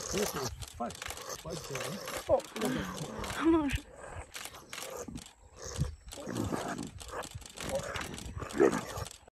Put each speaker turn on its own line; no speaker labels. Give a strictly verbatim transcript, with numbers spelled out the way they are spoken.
This is five. Five seven.
Oh, I'm not sure.